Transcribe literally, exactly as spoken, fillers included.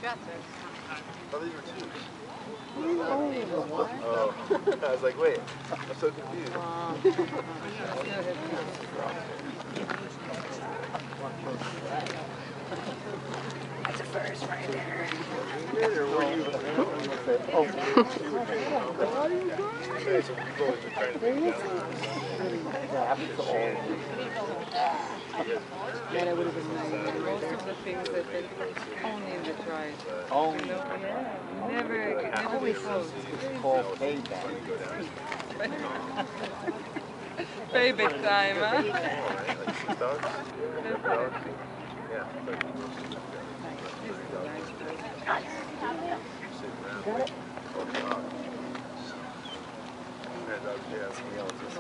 got this. Oh, these were two. Oh, what? Oh, I was like, wait, I'm so confused. Wow. That's a first right there. Oh. Okay, so we've always been trying to make it down. Yeah, that would have been nice. Most of the things that they only in Detroit. Oh, You know, yeah. Never, never before. it's called payback. Pay big time, huh? Like six dogs? Dogs? Yeah. Got it? Oh, dog. Yeah, dogs, yeah.